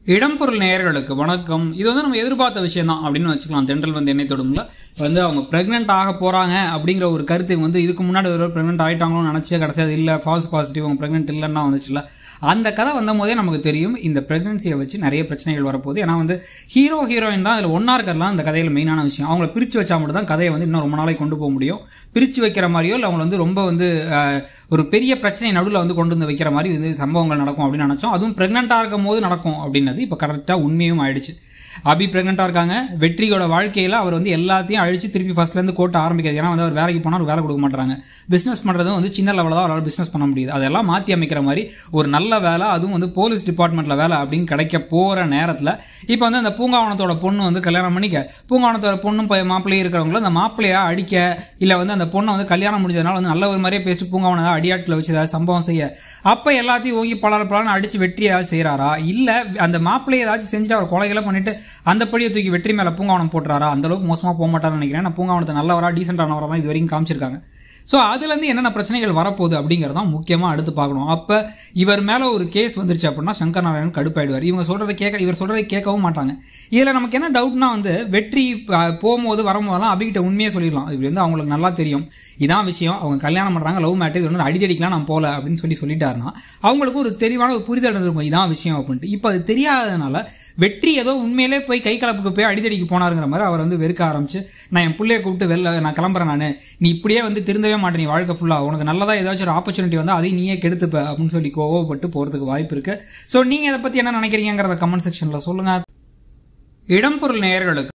இடம்பொருள் நேயர்களுக்கு வணக்கம். இது வந்து நம்ம எதிர்பார்த்த விஷயம் தான் அப்படின்னு வச்சுக்கலாம். தென்றல் வந்து என்னை தொடும்ல வந்து அவங்க பிரெக்னென்ட் ஆக போறாங்க அப்படிங்கிற ஒரு கருத்தை வந்து இதுக்கு முன்னாடி ஒரு பிரெக்னென்ட் ஆகிட்டாங்களோன்னு நினைச்சே கிடைச்சது இல்லை, ஃபால்ஸ் பாசிட்டிவ் அவங்க பிரெக்னென்ட் இல்லைன்னா வந்துச்சுல. அந்த கதை வந்த போதே நமக்கு தெரியும் இந்த பிரெக்னன்சியை வச்சு நிறைய பிரச்சனைகள் வரப்போகுது. ஏன்னா வந்து ஹீரோயின் தான் அதில் ஒன்றா இருக்கிறதுலாம் இந்த கதையில் மெயினான விஷயம். அவங்கள பிரித்து வச்சா மட்டும் தான் கதையை வந்து இன்னும் ரொம்ப நாளைக்கு கொண்டு போக முடியும். பிரித்து வைக்கிற மாதிரியோ இல்லை அவங்களை வந்து ரொம்ப வந்து ஒரு பெரிய பிரச்சனை நடுவில் வந்து கொண்டு வந்து வைக்கிற மாதிரி வந்து சம்பவங்கள் நடக்கும் அப்படின்னு நினச்சோம். அதுவும் பிரெக்னென்ட்டாக இருக்கும் போது நடக்கும் அப்படின்னது இப்போ கரெக்டாக உண்மையும் ஆயிடுச்சு. அபி பிரெக்னென்ட்டாக இருக்காங்க. வெற்றியோட வாழ்க்கையில் அவர் வந்து எல்லாத்தையும் அழிச்சு திருப்பி ஃபர்ஸ்ட்லேருந்து கோட்ட ஆரம்பிக்கிறது. ஏன்னா வந்து அவர் வேலைக்கு போனால் வேலை கொடுக்க மாட்டாங்க. பிஸ்னஸ் பண்ணுறதும் வந்து சின்ன லெவலில் தான் அவரால் பிஸ்னஸ் பண்ண முடியுது. அதெல்லாம் மாற்றி அமைக்கிற மாதிரி ஒரு நல்ல வேலை, அதுவும் வந்து போலீஸ் டிபார்ட்மெண்ட்டில் வேலை அப்படின்னு கிடைக்க போகிற நேரத்தில் இப்போ வந்து அந்த பூங்காவனத்தோட பொண்ணு வந்து கல்யாணம் பண்ணிக்க, பூங்காவனத்தோட பொண்ணும் மாப்பிள்ளையும் இருக்கிறவங்களும் அந்த மாப்பிள்ளையா அடிக்க, இல்லை வந்து அந்த பொண்ணை வந்து கல்யாணம் முடிஞ்சதுனால வந்து நல்ல ஒரு மாதிரியே பேசிட்டு பூங்காவனை அடியாட்டில் வச்சு ஏதாவது சம்பவம் செய்ய, அப்போ எல்லாத்தையும் ஓங்கி பலன்னு அடித்து வெற்றி ஏதாவது செய்கிறாரா, இல்லை அந்த மாப்பிள்ளையை ஏதாச்சும் செஞ்சுட்டு அவர் கொலைகளை பண்ணிட்டு அந்த படியை தூக்கி வெற்றி மேலே பூங்காவனம் போட்டுறாரா? அந்த அளவுக்கு மோசமாக போக மாட்டார்னு நினைக்கிறேன். நான் பூங்காவனத்தை நல்லவரா டீசென்டானவரா தான் இது வரைக்கும் காமிச்சிருக்காங்க. ஸோ அதுலேருந்து என்னென்ன பிரச்சனைகள் வரப்போகுது அப்படிங்கிறதான் முக்கியமாக அடுத்து பார்க்கணும். அப்போ இவர் மேலே ஒரு கேஸ் வந்துருச்சு அப்படின்னா சங்கர் நாராயணன் கடுப்பாயிடுவார். இவர் சொல்கிறதை கேட்கவும் மாட்டாங்க. இதில் நமக்கு என்ன டவுட்னா வந்து வெற்றி போகும்போது வரும்போதெல்லாம் அபிகிட்ட உண்மையே சொல்லிடலாம். இது வந்து அவங்களுக்கு நல்லா தெரியும், இதான் விஷயம், அவங்க கல்யாணம் பண்ணுறாங்க, லவ் மேட்டர், இது வந்து அடிதடிக்கலாம் நான் போகல அப்படின்னு சொல்லிட்டாருன்னா அவங்களுக்கு ஒரு தெளிவான ஒரு புரிதல் இருந்திருக்கும், இதான் விஷயம் அப்படின்ட்டு. இப்போ அது தெரியாததுனால வெற்றி ஏதோ உண்மையிலே போய் கை கலப்புக்கு போய் அடிதடிக்கு போனாருங்கிற மாதிரி அவர் வந்து வெறுக்க ஆரம்பிச்சு, நான் என் பிள்ளைய கூப்பிட்டு நான் கிளம்புறேன், நீ இப்படியே வந்து திருந்தவே மாட்டேன், நீ வாழ்க்கை ஃபுல்லாக உனக்கு நல்லதா ஏதாச்சும் ஒரு ஆப்பர்ச்சுனிட்டி வந்து அதையும் நீயே கெடுத்துப்ப அப்படின்னு சொல்லி கோவப்பட்டு போகிறதுக்கு வாய்ப்பு இருக்கு. ஸோ நீங்கள் இதை பற்றி என்ன நினைக்கிறீங்கிறத கமெண்ட் செக்ஷனில் சொல்லுங்கள். இடம்பொருள் நேயர்களுக்கு